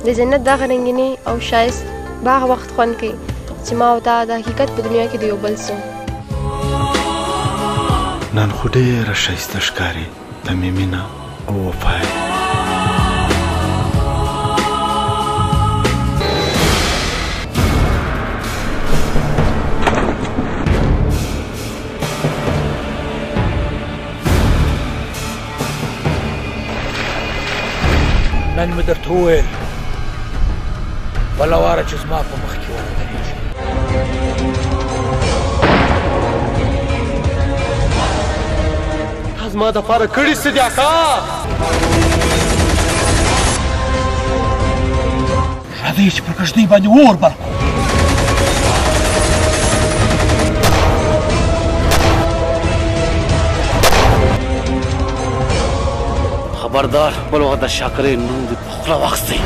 د جنت دغه رنګیني او ښایست به هغه وخت خوند کوي چې ما او تا د حقیقت په دنیا کې د یو بل سو. نن خو ډېره ښایسته ښکاري ته مې مینه او وفا یې. نن مې درته وویل بله واره چې زما په مخ کې ودرېږي. تا زما دپاره کړي څه دي اکا؟ راځئ چې پر کښتۍ باندې اور بل کړو. خبردار بل وخت د شاکرې نوم دې په خوله واخیستی.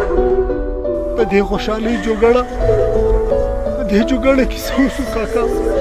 په دې خوشحالۍ جوګړه په دې جوګړه کې څه وشو کاکا؟